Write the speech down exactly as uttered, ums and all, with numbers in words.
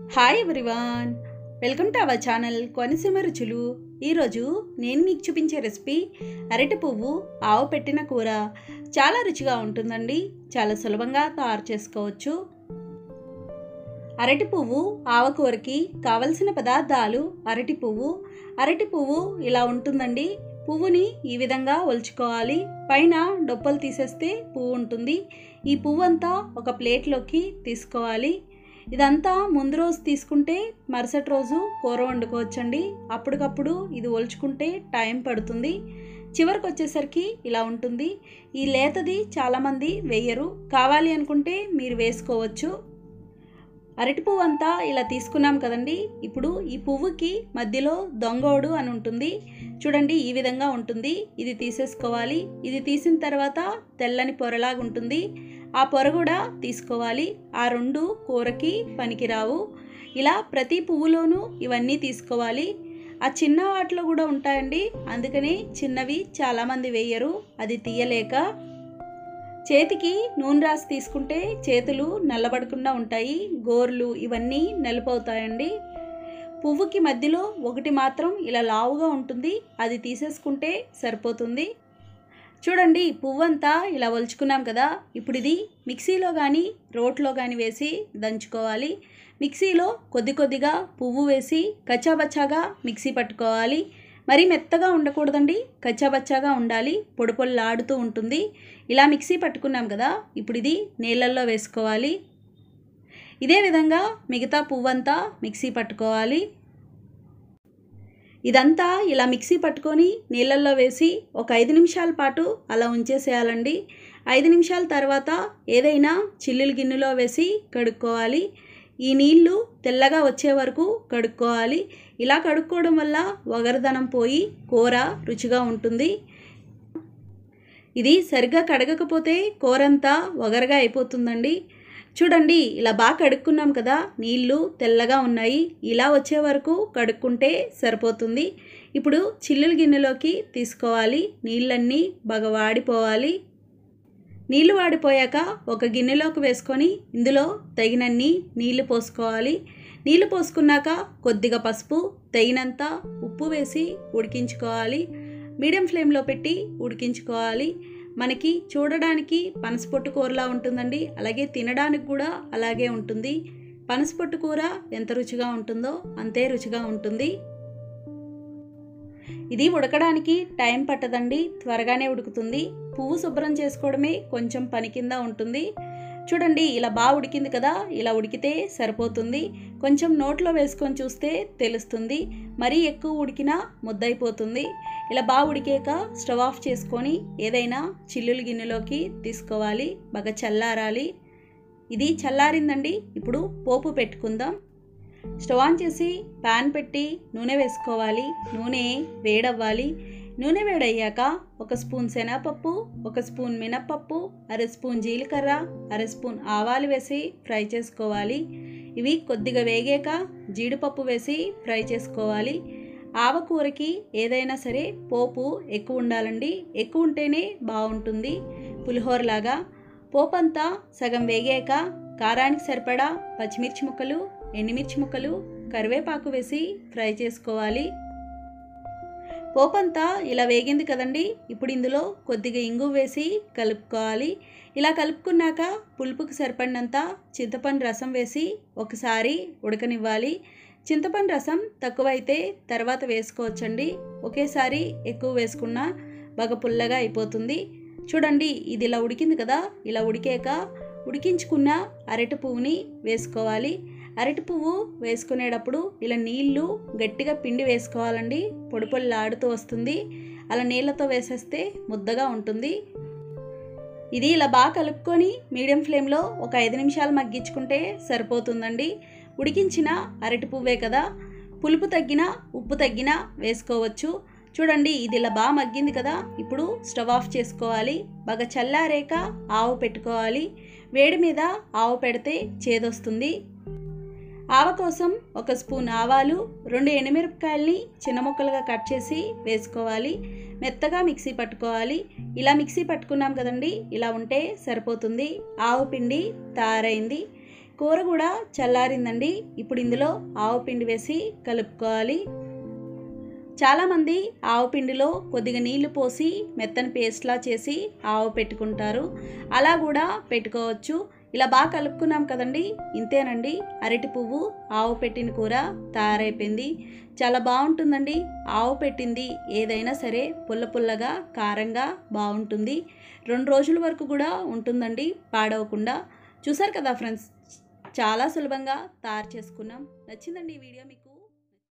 Hi everyone, welcome to our channel Konaseema రుచులు. ఈరోజు నేను మీకు చూపించే రెసిపీ అరటి పువ్వు ఆవ పెట్టిన కూర. చాలా రుచిగా ఉంటుందండి, చాలా సులభంగా తయారు చేసుకోవచ్చు. అరటి పువ్వు ఆవ కూరకి కావలసిన పదార్థాలు: అరటి పువ్వు. అరటి పువ్వు ఇలా ఉంటుందండి. పువ్వుని ఈ విధంగా ఒలుచుకోవాలి. పైన డొప్పలు తీసేస్తే పువ్వు ఉంటుంది. ఈ పువ్వు అంతా ఒక ప్లేట్లోకి తీసుకోవాలి. ఇదంతా ముందు రోజు తీసుకుంటే మరుసటి రోజు కూర వండుకోవచ్చండి. అప్పటికప్పుడు ఇది ఒలుచుకుంటే టైం పడుతుంది. చివరికి వచ్చేసరికి ఇలా ఉంటుంది. ఈ లేతది చాలామంది వేయరు, కావాలి అనుకుంటే మీరు వేసుకోవచ్చు. అరటి పువ్వు అంతా ఇలా తీసుకున్నాం కదండి. ఇప్పుడు ఈ పువ్వుకి మధ్యలో దొంగోడు అని ఉంటుంది చూడండి, ఈ విధంగా ఉంటుంది. ఇది తీసేసుకోవాలి. ఇది తీసిన తర్వాత తెల్లని పొరలాగా ఉంటుంది. ఆ పొర కూడా తీసుకోవాలి. ఆ రెండు కూరకి పనికిరావు. ఇలా ప్రతి పువ్వులోనూ ఇవన్నీ తీసుకోవాలి. ఆ చిన్న వాటిలో కూడా ఉంటాయండి, అందుకని చిన్నవి చాలామంది వేయరు, అది తీయలేక. చేతికి నూనె రాసి తీసుకుంటే చేతులు నల్లబడకుండా ఉంటాయి, గోర్లు ఇవన్నీ నలుపవుతాయండి. పువ్వుకి మధ్యలో ఒకటి మాత్రం ఇలా లావుగా ఉంటుంది, అది తీసేసుకుంటే సరిపోతుంది. చూడండి, పువ్వు అంతా ఇలా ఒలుచుకున్నాం కదా. ఇప్పుడు ఇది మిక్సీలో కానీ రోట్లో కానీ వేసి దంచుకోవాలి. మిక్సీలో కొద్ది కొద్దిగా పువ్వు వేసి కచ్చాబచ్చాగా మిక్సీ పట్టుకోవాలి. మరీ మెత్తగా ఉండకూడదండి, కచ్చాబచ్చాగా ఉండాలి, పొడి పొడిలాడుతూ ఉంటుంది. ఇలా మిక్సీ పట్టుకున్నాం కదా. ఇప్పుడు ఇది నీళ్ళల్లో వేసుకోవాలి. ఇదే విధంగా మిగతా పువ్వంతా మిక్సీ పట్టుకోవాలి. ఇదంతా ఇలా మిక్సీ పట్టుకొని నీళ్ళల్లో వేసి ఒక ఐదు నిమిషాల పాటు అలా ఉంచేసేయాలండి. ఐదు నిమిషాల తర్వాత ఏదైనా చిల్లులు గిన్నెలో వేసి కడుక్కోవాలి. ఈ నీళ్లు తెల్లగా వచ్చే వరకు కడుక్కోవాలి. ఇలా కడుక్కోవడం వల్ల వగరదనం పోయి కూర రుచిగా ఉంటుంది. ఇది సరిగ్గా కడగకపోతే కూర అంతా వగరగా అయిపోతుందండి. చూడండి, ఇలా బాగా కడుక్కున్నాం కదా, నీళ్లు తెల్లగా ఉన్నాయి. ఇలా వచ్చే వరకు కడుక్కుంటే సరిపోతుంది. ఇప్పుడు చిల్లుల గిన్నెలోకి తీసుకోవాలి. నీళ్ళన్నీ బాగా వాడిపోవాలి. నీళ్లు వాడిపోయాక ఒక గిన్నెలోకి వేసుకొని ఇందులో తగినన్ని నీళ్లు పోసుకోవాలి. నీళ్లు పోసుకున్నాక కొద్దిగా పసుపు, తగినంత ఉప్పు వేసి ఉడికించుకోవాలి. మీడియం ఫ్లేమ్లో పెట్టి ఉడికించుకోవాలి. మనకి చూడడానికి పనసపొట్టు కూరలా ఉంటుందండి, అలాగే తినడానికి కూడా అలాగే ఉంటుంది. పనసపొట్టు కూర ఎంత రుచిగా ఉంటుందో అంతే రుచిగా ఉంటుంది. ఇది ఉడకడానికి టైం పట్టదండి, త్వరగానే ఉడుకుతుంది. పువ్వు శుభ్రం చేసుకోవడమే కొంచెం పని కింద ఉంటుంది. చూడండి, ఇలా బాగా ఉడికింది కదా. ఇలా ఉడికితే సరిపోతుంది. కొంచెం నోట్లో వేసుకొని చూస్తే తెలుస్తుంది. మరీ ఎక్కువ ఉడికినా ముద్దయిపోతుంది. ఇలా బాగా ఉడికాక స్టవ్ ఆఫ్ చేసుకొని ఏదైనా చిల్లుల గిన్నెలోకి తీసుకోవాలి. బాగా చల్లారాలి. ఇది చల్లారిందండి. ఇప్పుడు పోపు పెట్టుకుందాం. స్టవ్ ఆన్ చేసి ప్యాన్ పెట్టి నూనె వేసుకోవాలి. నూనె వేడవ్వాలి. నూనె వేడయ్యాక ఒక స్పూన్ శనగపప్పు, ఒక స్పూన్ మినప్పప్పు, అర స్పూన్ జీలకర్ర, అర స్పూన్ ఆవాలు వేసి ఫ్రై చేసుకోవాలి. ఇవి కొద్దిగా వేగాక జీడిపప్పు వేసి ఫ్రై చేసుకోవాలి. ఆవకూరకి ఏదైనా సరే పోపు ఎక్కువ ఉండాలండి, ఎక్కువ ఉంటేనే బాగుంటుంది, పులిహోరలాగా. పోపు అంతా సగం వేగాక కారానికి సరిపడా పచ్చిమిర్చి ముక్కలు, ఎండుమిర్చి ముక్కలు, కరివేపాకు వేసి ఫ్రై చేసుకోవాలి. పోపంతా ఇలా వేగింది కదండి. ఇప్పుడు ఇందులో కొద్దిగా ఇంగు వేసి కలుపుకోవాలి. ఇలా కలుపుకున్నాక పులుపుకి సరిపడినంత చింతపండు రసం వేసి ఒకసారి ఉడకనివ్వాలి. చింతపండు రసం తక్కువైతే తర్వాత వేసుకోవచ్చండి, ఒకేసారి ఎక్కువ వేసుకున్నా బాగా పుల్లగా అయిపోతుంది. చూడండి, ఇది ఇలా ఉడికింది కదా. ఇలా ఉడికాక ఉడికించుకున్న అరటి పువ్వుని వేసుకోవాలి. అరటి పువ్వు వేసుకునేటప్పుడు ఇలా నీళ్లు గట్టిగా పిండి వేసుకోవాలండి, పొడి పొడిలాడుతూ వస్తుంది. అలా నీళ్ళతో వేసేస్తే ముద్దగా ఉంటుంది. ఇది ఇలా బాగా కలుపుకొని మీడియం ఫ్లేమ్లో ఒక ఐదు నిమిషాలు మగ్గించుకుంటే సరిపోతుందండి. ఉడికించిన అరటి పువ్వే కదా, పులుపు తగ్గిన ఉప్పు తగ్గిన వేసుకోవచ్చు. చూడండి, ఇది ఇలా బాగా మగ్గింది కదా. ఇప్పుడు స్టవ్ ఆఫ్ చేసుకోవాలి. బాగా చల్లారేక ఆవు పెట్టుకోవాలి. వేడి మీద ఆవు పెడితే చేదొస్తుంది. ఆవ కోసం ఒక స్పూన్ ఆవాలు, రెండు ఎండుమిరపకాయలని చిన్న ముక్కలుగా కట్ చేసి వేసుకోవాలి. మెత్తగా మిక్సీ పట్టుకోవాలి. ఇలా మిక్సీ పట్టుకున్నాం కదండి, ఇలా ఉంటే సరిపోతుంది. ఆవు పిండి తయారైంది. కూర కూడా చల్లారిందండి. ఇప్పుడు ఇందులో ఆవు పిండి వేసి కలుపుకోవాలి. చాలామంది ఆవు పిండిలో కొద్దిగా నీళ్లు పోసి మెత్తని పేస్ట్లా చేసి ఆవు పెట్టుకుంటారు. అలా కూడా పెట్టుకోవచ్చు. ఇలా బాగా కలుపుకున్నాం కదండి. ఇంతేనండి, అరటి పువ్వు ఆవు పెట్టిన కూర తయారైపోయింది. చాలా బాగుంటుందండి. ఆవు పెట్టింది ఏదైనా సరే పుల్ల పుల్లగా కారంగా బాగుంటుంది. రెండు రోజుల వరకు కూడా ఉంటుందండి పాడవకుండా. చూసారు కదా ఫ్రెండ్స్, చాలా సులభంగా తయారు చేసుకున్నాం. నచ్చిందండి ఈ వీడియో మీకు?